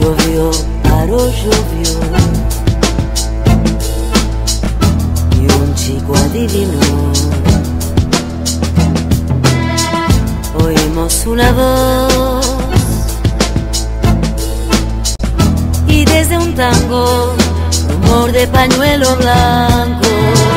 Llovió, paró, llovió, y un chico adivinó. Oímos una voz y desde un tango, rumor de pañuelo blanco.